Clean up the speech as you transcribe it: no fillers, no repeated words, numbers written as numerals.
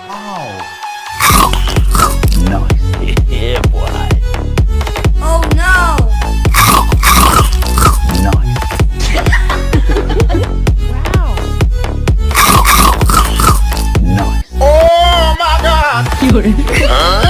Oh. Nice. Yeah, boy. Oh no! Nice. Wow. Nice. Oh my God! Cute.